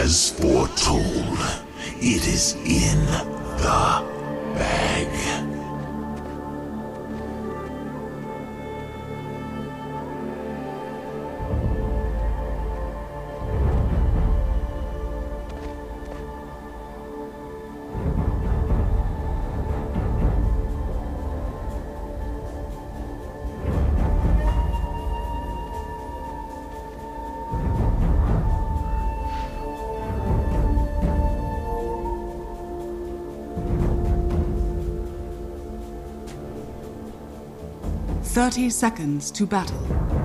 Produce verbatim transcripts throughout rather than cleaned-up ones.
As foretold, it is in the bag. Thirty seconds to battle.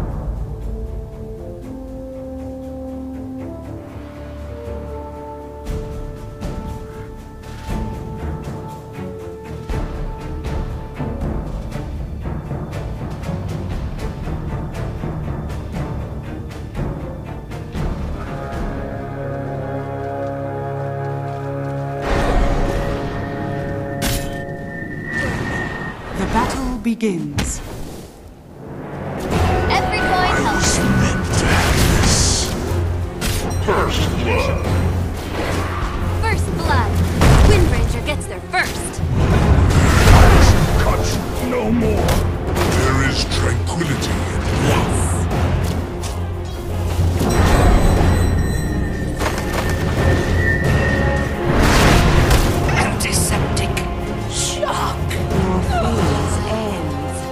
The battle begins. First blood. First blood. Windranger gets there first. Cut no more. There is tranquility in Yes. antiseptic shock. Your phase ends.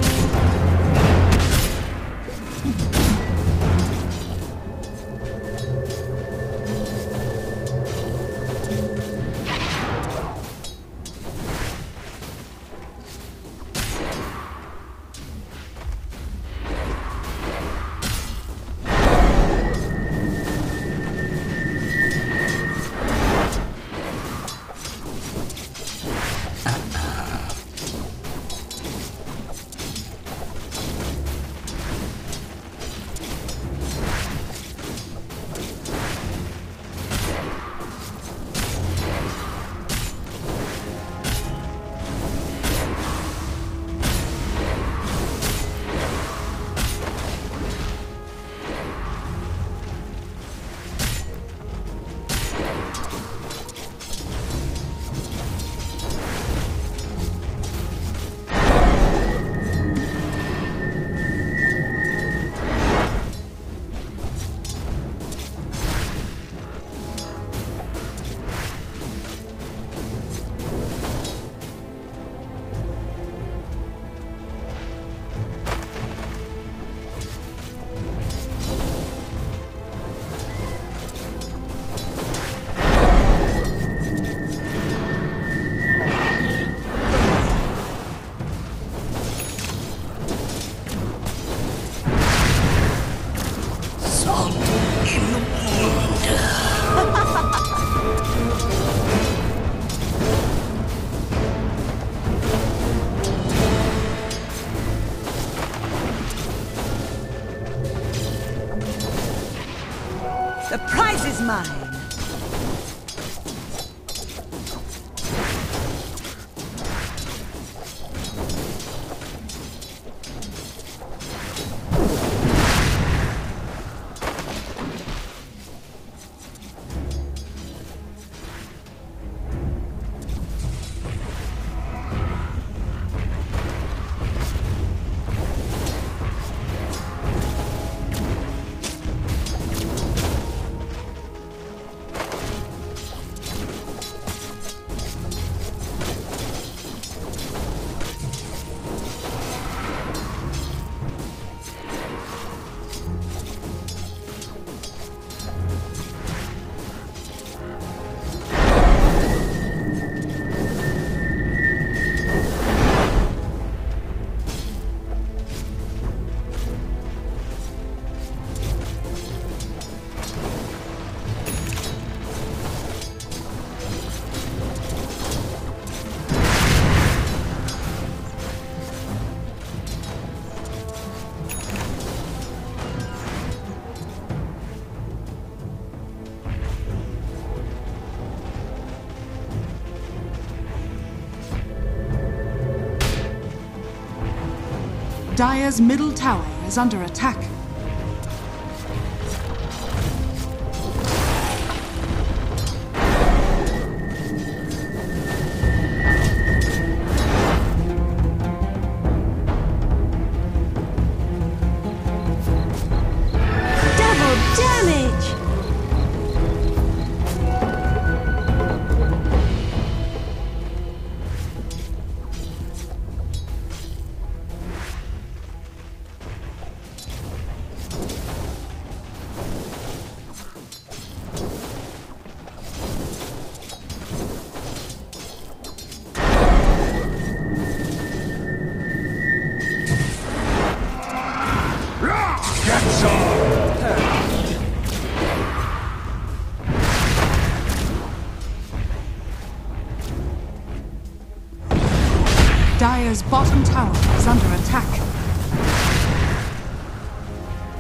The prize is mine. Dire's middle tower is under attack.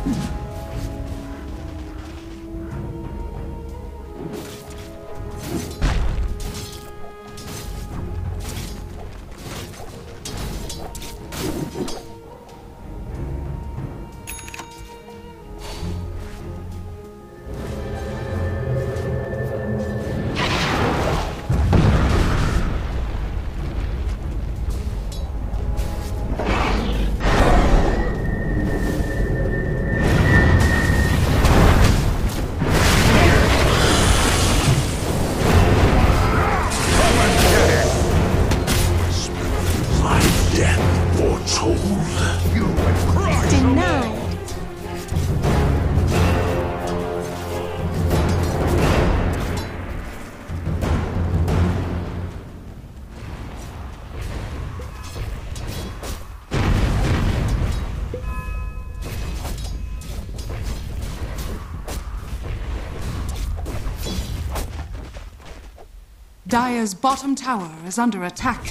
Dire's bottom tower is under attack.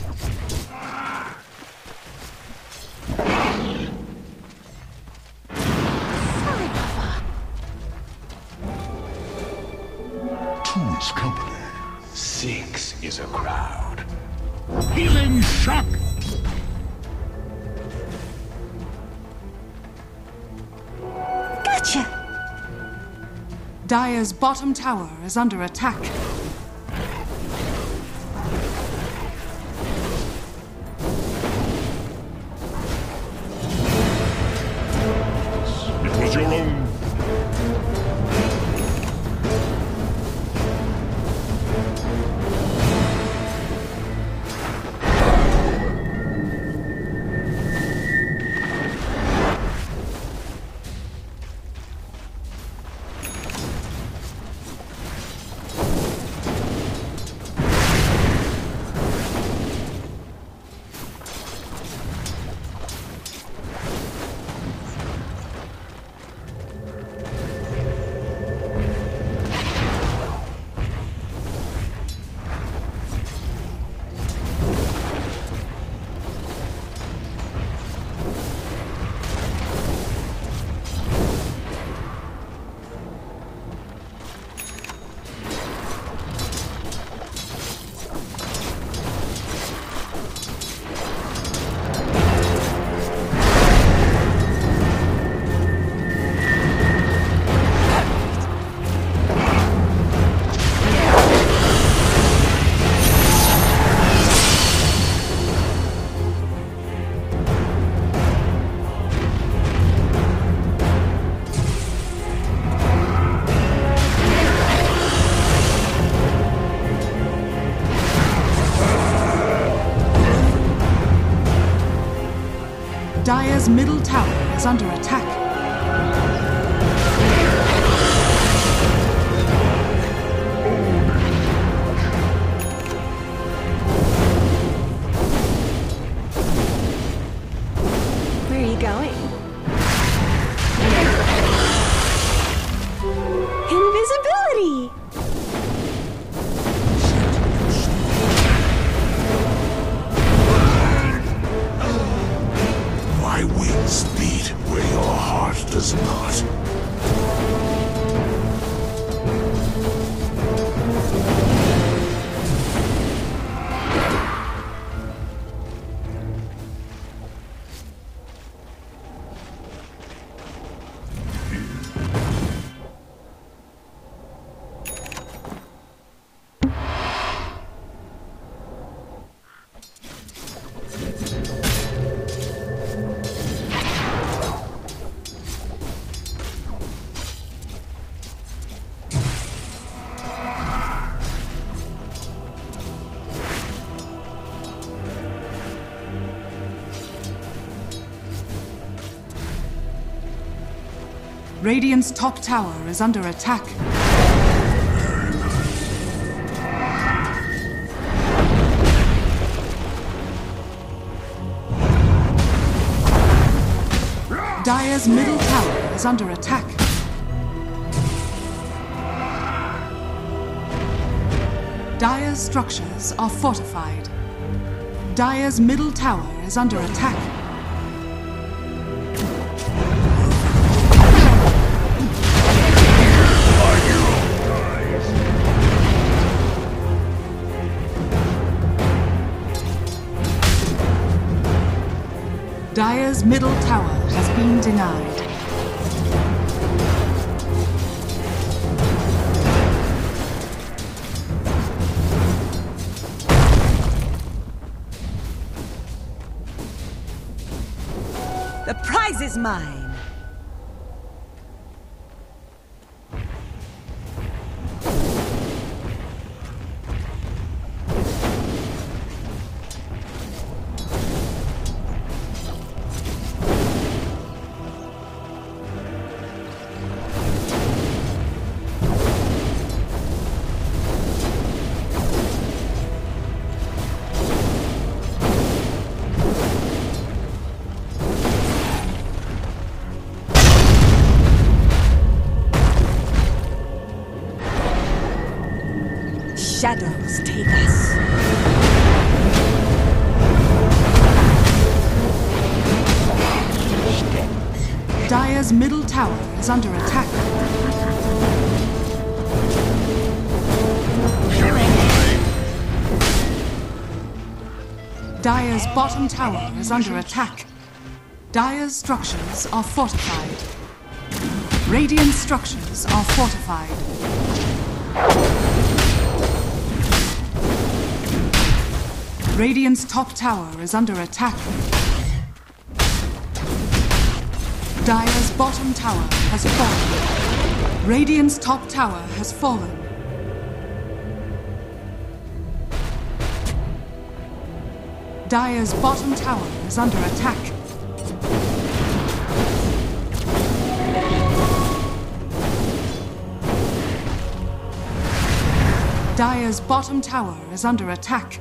Two is company. Six is a crowd. Healing shock! Gotcha! Dire's bottom tower is under attack. It was your own. Dire's middle tower is under attack. Where are you going? Invisibility! My wings beat where your heart does not. Radiant's top tower is under attack. Dire's middle tower is under attack. Dire's structures are fortified. Dire's middle tower is under attack. Dire's middle tower has been denied. The prize is mine! Shadows take us. Dire's middle tower is under attack. Dire's bottom tower is under attack. Dire's structures are fortified. Radiant structures are fortified. Radiant's top tower is under attack. Dire's bottom tower has fallen. Radiant's top tower has fallen. Dire's bottom tower is under attack. Dire's bottom tower is under attack.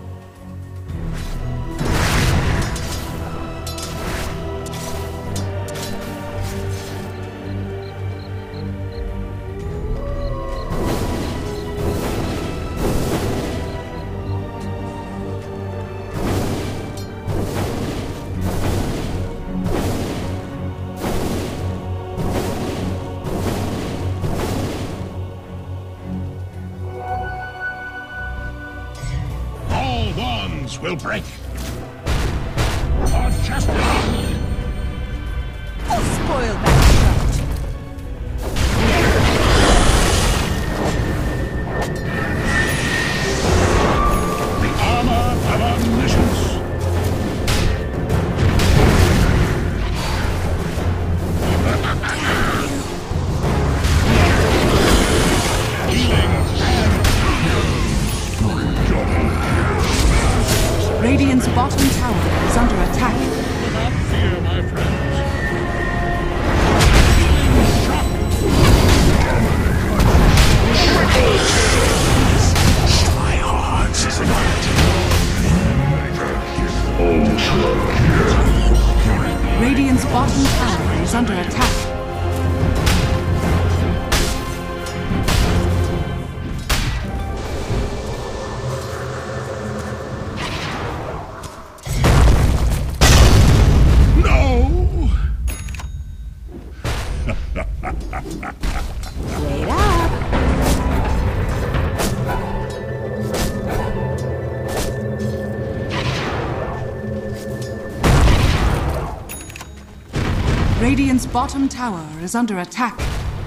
Will break. For justice. Oh, spoiled that The armor of omniscience. Radiant's bottom tower is under attack. Do not fear, my friends. My heart is not. Radiant's bottom tower is under attack. Wait up! Radiant's bottom tower is under attack.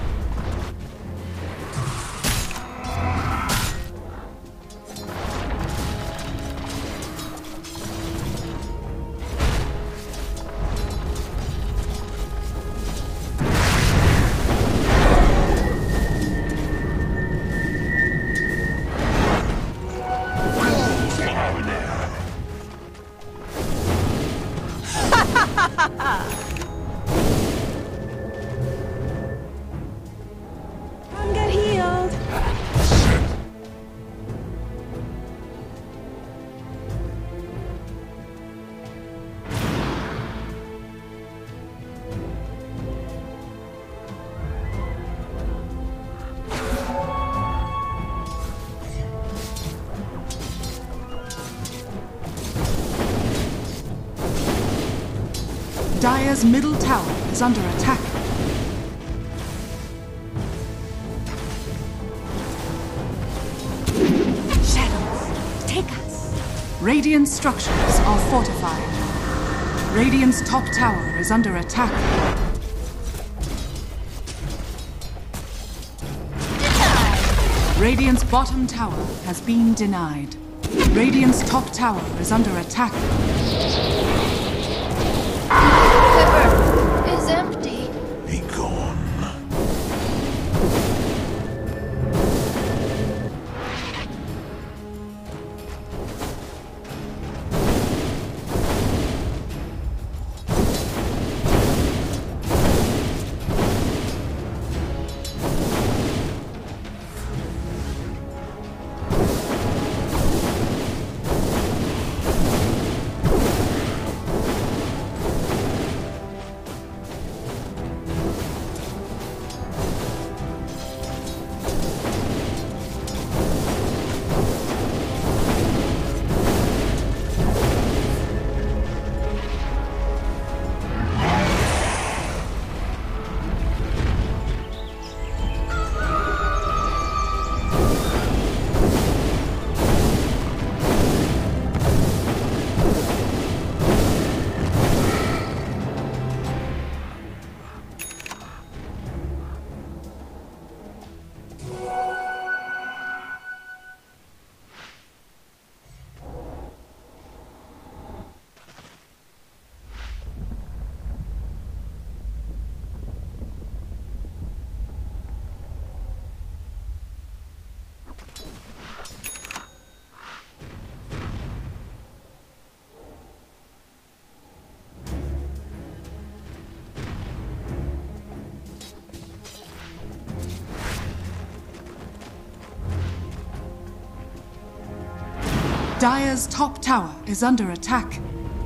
I'm get healed. Dire's middle tower is under attack. Shadows, take us. Radiant structures are fortified. Radiant's top tower is under attack. Radiant's bottom tower has been denied. Radiant's top tower is under attack. The river is empty. Be gone. Dire's top tower is under attack.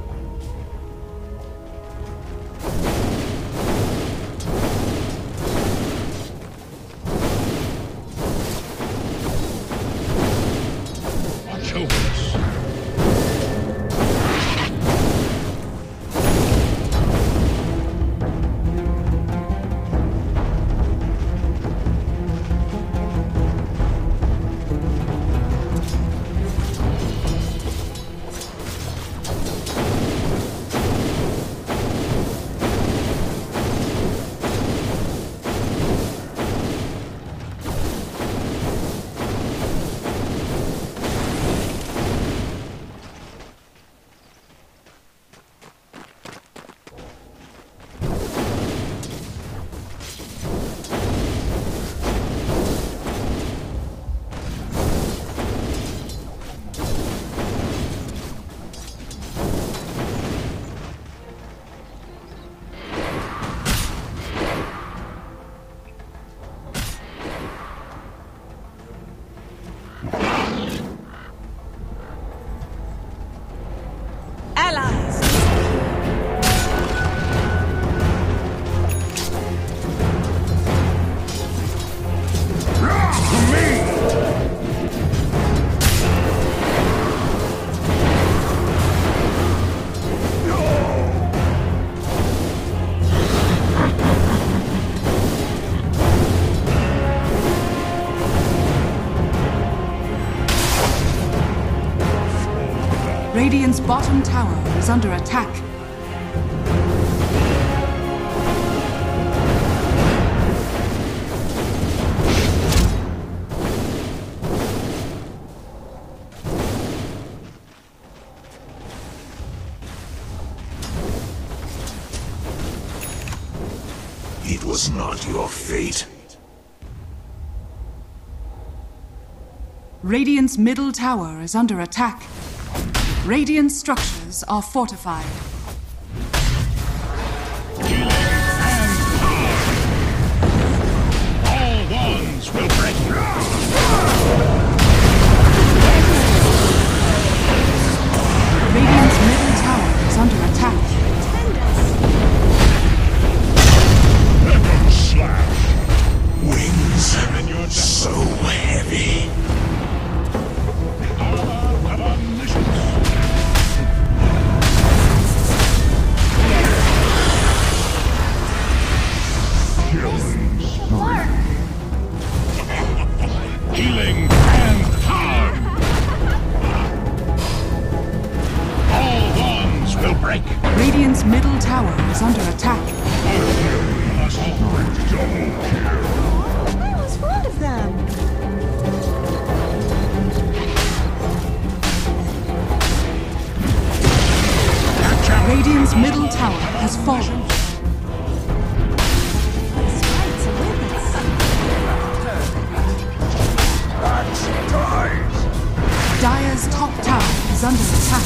Watch over us. Allies! Radiant's bottom tower is under attack. It was not your fate. Radiant's middle tower is under attack. Radiant structures are fortified. Healing and power. All wands will break. Radiant's middle tower is under attack. Echo slash. Wings And your so heavy. armor of omniscience. under attack. I was fond of them. Radiant's middle tower has fallen. Spikes are with us. Dire's top tower is under attack.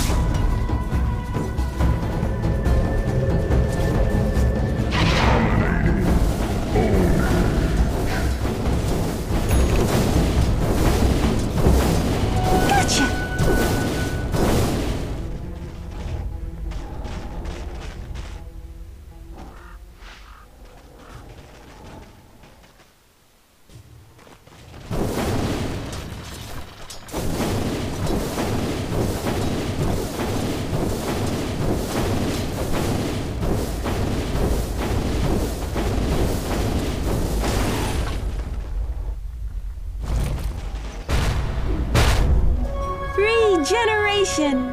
Regeneration.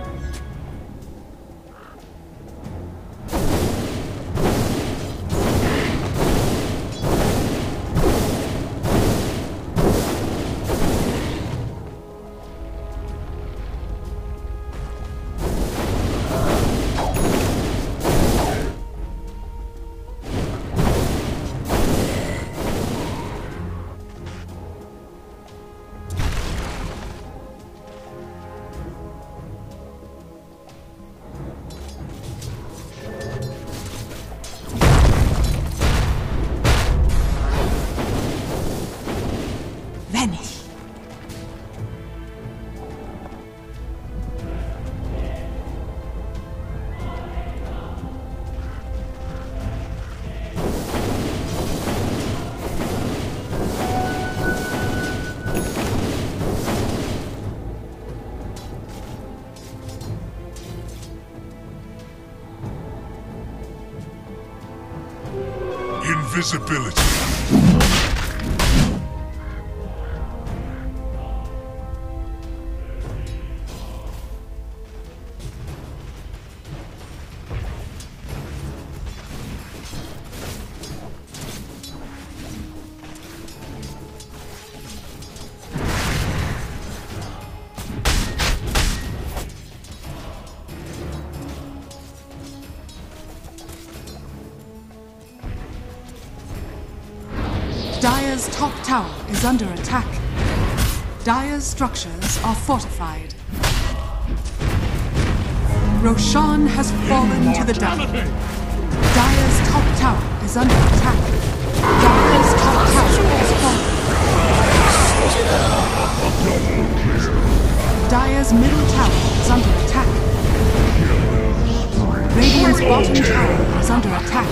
Vanish. Invisibility. Dire's top tower is under attack. Dire's structures are fortified. Roshan has fallen to the dust. Dire's top tower is under attack. Dire's top tower has fallen. Dire's middle tower is under attack. Radiant's bottom tower is under attack.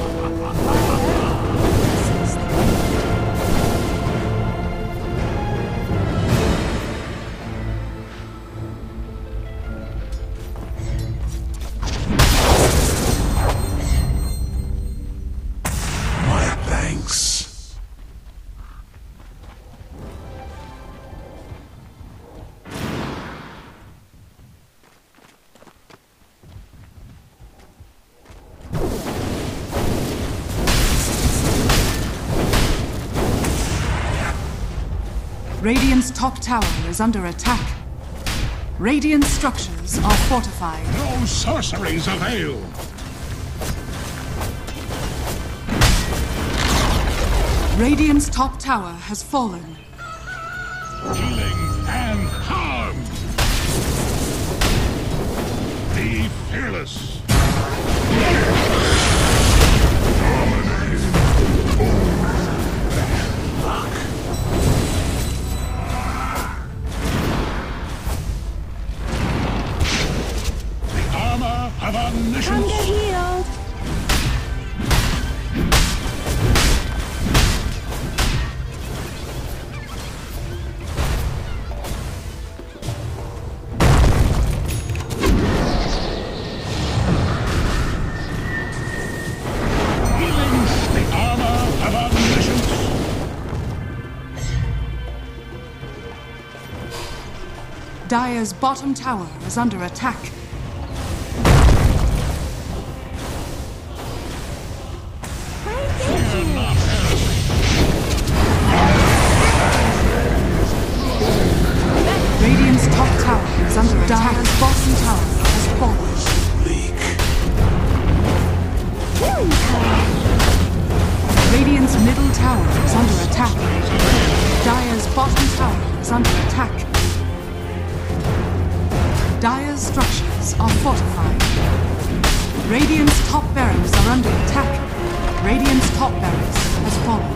Radiant's top tower is under attack. Radiant structures are fortified. No sorceries avail. Radiant's top tower has fallen. Healing and harm. Be fearless. Of omniscience. Come get healed. Healing the armor of omniscience. Dire's bottom tower is under attack. Radiant's middle tower is under attack. Dire's bottom tower is under attack. Dire's structures are fortified. Radiant's top barracks are under attack. Radiant's top barracks has fallen.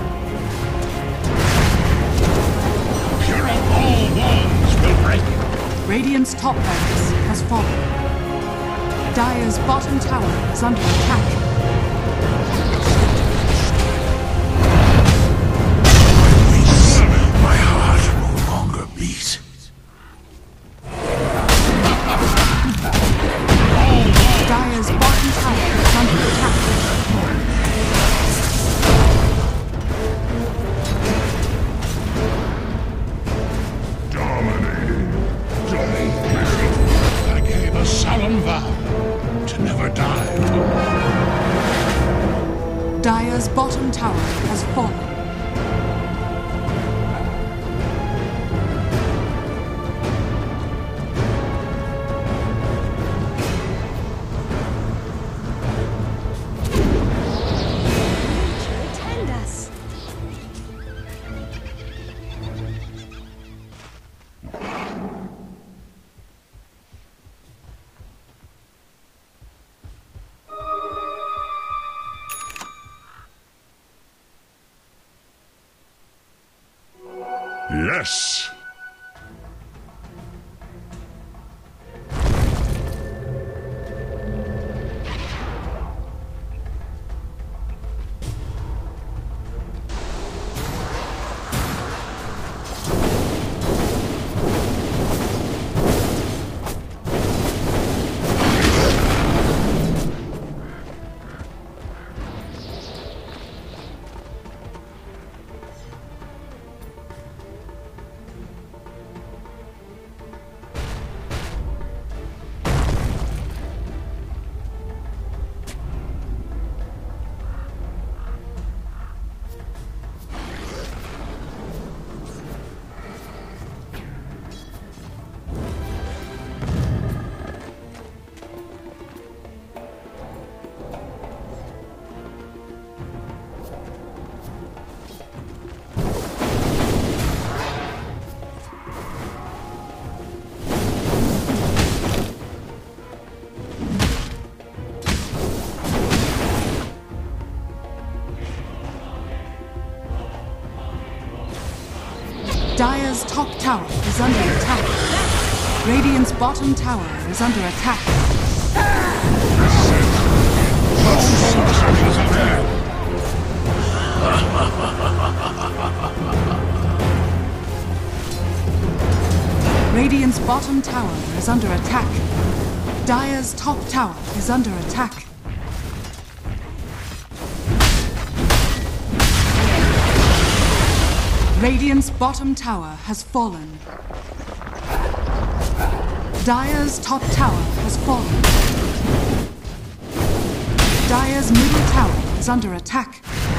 Pure all walls will break. Radiant's top barracks has fallen. Dire's bottom tower is under attack. My heart no longer beats. Dire's bottom tower is under attack. Dominating. I gave a solemn vow to never die. Dire's bottom tower has fallen. Attend us. Yes. Dire's top tower is under attack. Radiant's bottom tower is under attack. Radiant's bottom tower is under attack. Dire's top tower is under attack. Radiant's bottom tower has fallen. Dire's top tower has fallen. Dire's middle tower is under attack.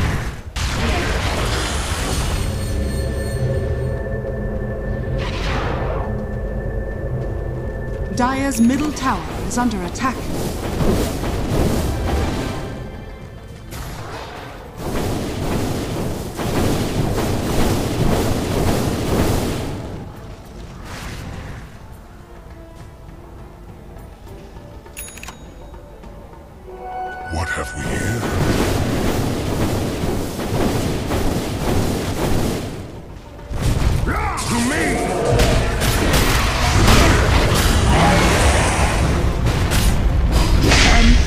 Dire's middle tower is under attack. What have we here? To me! An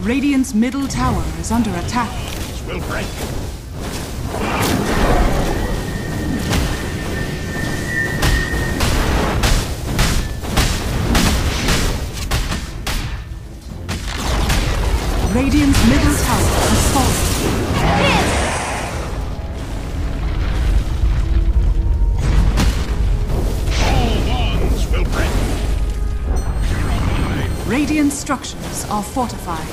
Radiant's middle tower is under attack. These will break. Radiant's middle tower has fallen. All bonds will break. Radiant structures are fortified.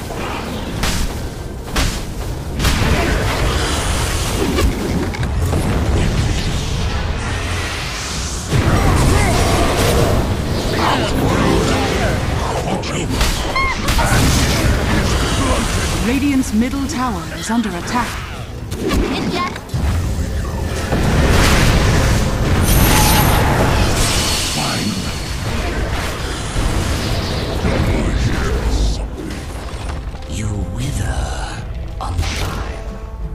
Radiant's middle tower is under attack. It's death. You wither on the vine.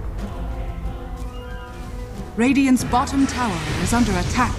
Radiant's bottom tower is under attack.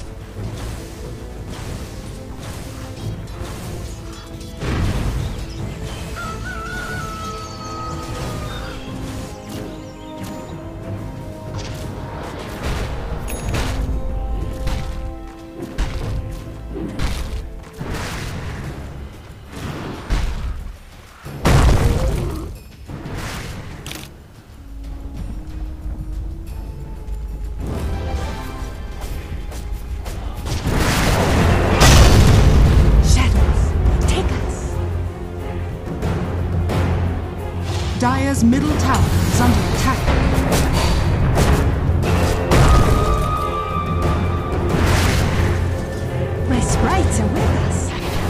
Dire's middle tower is under attack. My sprites are with us.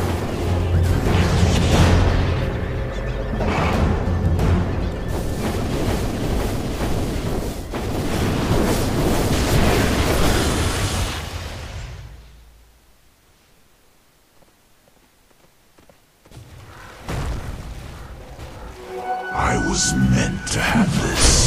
I was meant to have this.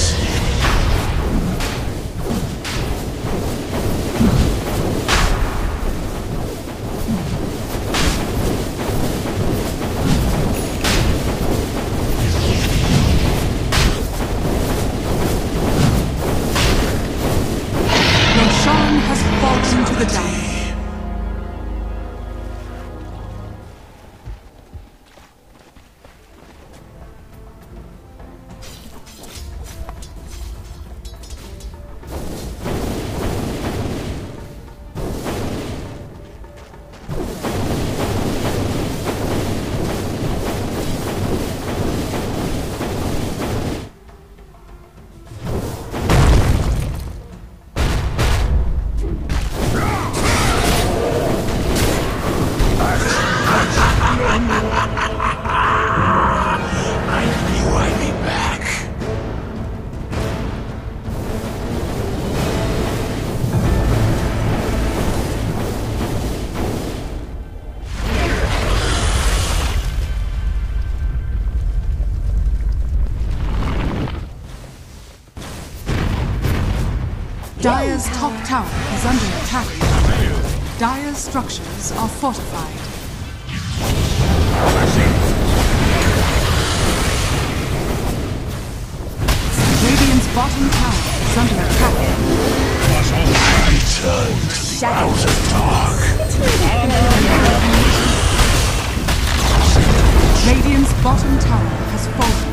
Roshan has fallen to the down. Dire's top tower is under attack. Dire's structures are fortified. Radiant's bottom tower is under attack. Return to the outer dark. Radiant's bottom tower has fallen.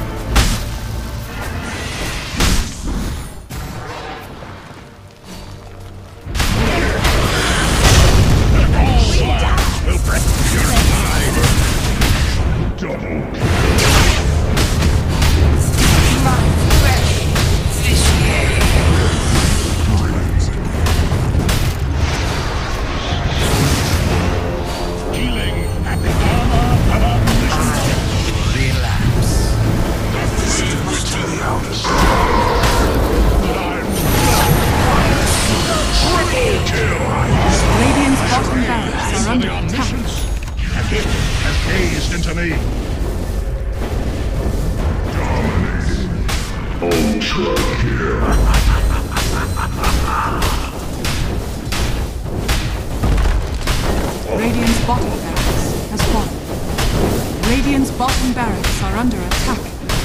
Radiant's bottom barracks are under attack.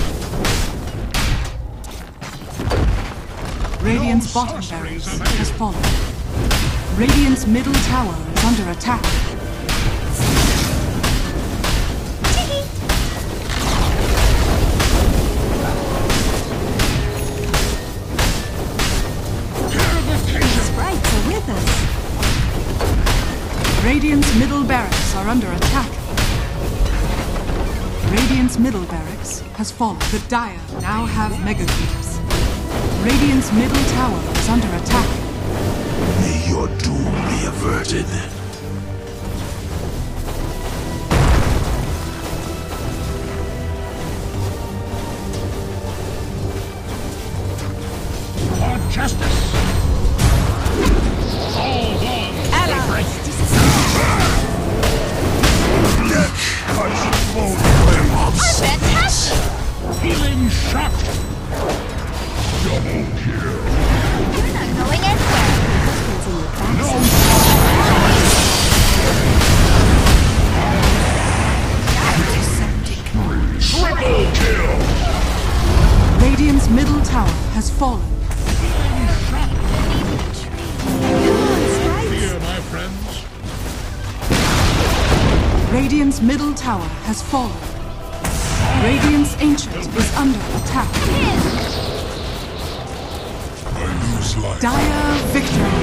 Radiant's bottom barracks has fallen. Radiant's middle tower is under attack. Sprites are with us. Radiant's middle barracks are under attack. Radiant's middle barracks has fallen. The Dire now have mega creeps. Radiant's middle tower is under attack. May your doom be averted. For justice. All one. Death cuts both limbs. Fantastic! Healing shot. Double kill. You're not going anywhere. No. Triple kill. Radiant's middle tower has fallen. Fear, my friends. Radiant's middle tower has fallen. Radiant's ancient is under attack. I lose life. Dire victory.